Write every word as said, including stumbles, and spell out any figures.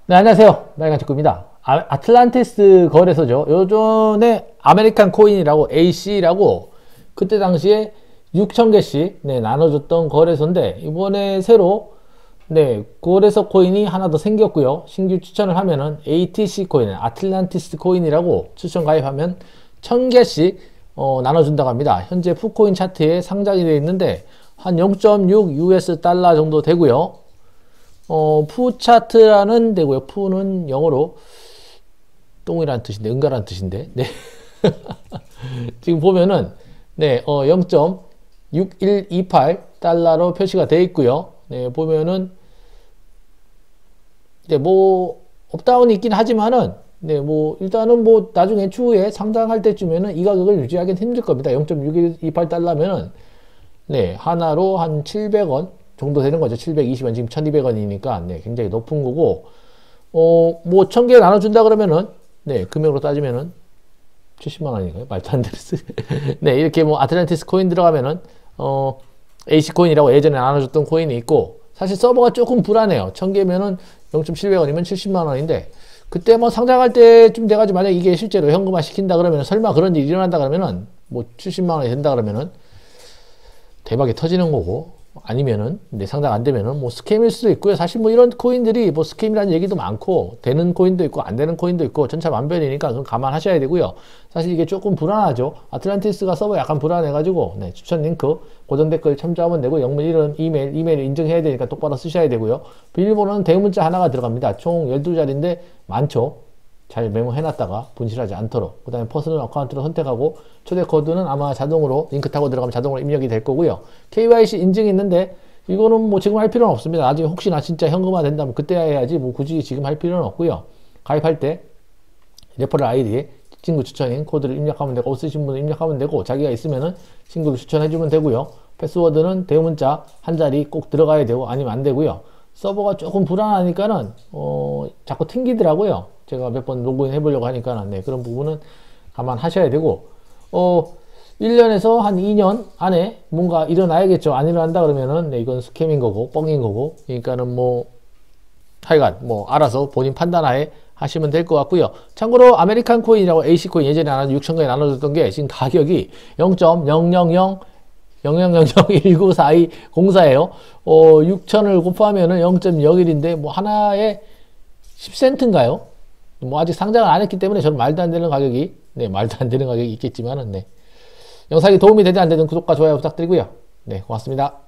네, 안녕하세요. 나이간축구입니다. 아, 아틀란티스 거래소죠. 요전에 아메리칸 코인이라고 에이씨라고 그때 당시에 육천 개씩 네, 나눠줬던 거래소인데 이번에 새로 네, 거래소 코인이 하나 더 생겼고요. 신규 추천을 하면은 에이티씨 코인, 아틀란티스 코인이라고 추천 가입하면 천 개씩 어, 나눠준다고 합니다. 현재 푸코인 차트에 상장이 되어 있는데 한 영 점 육 유에스 달러 정도 되고요. 어, 푸 차트라는 데고요. 푸는 영어로 똥이라는 뜻인데, 응가라는 뜻인데, 네. 지금 보면은, 네, 어, 영 점 육일이팔 달러로 표시가 되어 있고요. 네, 보면은, 네, 뭐, 업다운이 있긴 하지만은, 네, 뭐, 일단은 뭐, 나중에 추후에 상장할 때쯤에는 이 가격을 유지하기는 힘들 겁니다. 영 점 육일이팔 달러면은, 네, 하나로 한 칠백 원 정도 되는 거죠. 칠백이십 원, 지금 천이백 원이니까, 네, 굉장히 높은 거고, 어, 뭐, 천 개 나눠준다 그러면은, 네, 금액으로 따지면은, 칠십만 원인가요? 말도 안 되는 네, 이렇게 뭐, 아틀란티스 코인 들어가면은, 어, 에이씨 코인이라고 예전에 나눠줬던 코인이 있고, 사실 서버가 조금 불안해요. 천 개면은 영 점 칠백 원이면 칠십만 원인데, 그때 뭐 상장할 때쯤 돼가지고 만약 이게 실제로 현금화 시킨다 그러면은, 설마 그런 일이 일어난다 그러면은, 뭐, 칠십만 원이 된다 그러면은, 대박이 터지는 거고, 아니면은 내 상장 안 되면은 뭐 스캠일 수도 있고요. 사실 뭐 이런 코인들이 뭐 스캠이라는 얘기도 많고 되는 코인도 있고 안 되는 코인도 있고 천차만별이니까 그건 감안하셔야 되고요. 사실 이게 조금 불안하죠. 아틀란티스가 서버 약간 불안해가지고 네, 추천 링크 고정 댓글 참조하면 되고 영문 이름 이메일 이메일 인증해야 되니까 똑바로 쓰셔야 되고요. 비밀번호는 대문자 하나가 들어갑니다. 총 열두 자리인데 많죠. 잘 메모해놨다가 분실하지 않도록. 그 다음에 퍼스널 어카운트를 선택하고 초대 코드는 아마 자동으로 링크 타고 들어가면 자동으로 입력이 될 거고요. 케이와이씨 인증이 있는데 이거는 뭐 지금 할 필요는 없습니다. 나중에 혹시나 진짜 현금화 된다면 그때 해야지 뭐 굳이 지금 할 필요는 없고요. 가입할 때 레퍼럴 아이디에 친구 추천인 코드를 입력하면 되고 없으신 분은 입력하면 되고 자기가 있으면은 친구를 추천해주면 되고요. 패스워드는 대문자 한 자리 꼭 들어가야 되고 아니면 안 되고요. 서버가 조금 불안하니까는 어 자꾸 튕기더라고요. 제가 몇 번 로그인 해보려고 하니까는 네, 그런 부분은 감안하셔야 되고 어 일 년에서 한 이 년 안에 뭔가 일어나야겠죠. 안 일어난다 그러면은 네, 이건 스캠인 거고 뻥인 거고 그러니까는 뭐 하여간 뭐 알아서 본인 판단하에 하시면 될 것 같고요. 참고로 아메리칸 코인이라고 에이씨 코인 예전에 나눠 육천 개에 나눠줬던 게 지금 가격이 영 점 영영영 영영영영일구사이 공사예요. 어, 육천을 곱하면은 영 점 영일인데 뭐 하나에 십 센트인가요? 뭐 아직 상장을 안 했기 때문에 저는 말도 안 되는 가격이 네 말도 안 되는 가격이 있겠지만은 네 영상이 도움이 되든 안 되든 구독과 좋아요 부탁드리고요. 네 고맙습니다.